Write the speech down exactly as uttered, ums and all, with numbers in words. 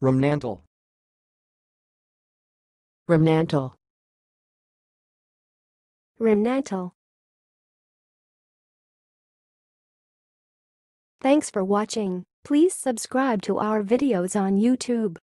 remnantal, remnantal, remnantal. Thanks for watching. Please subscribe to our videos on YouTube.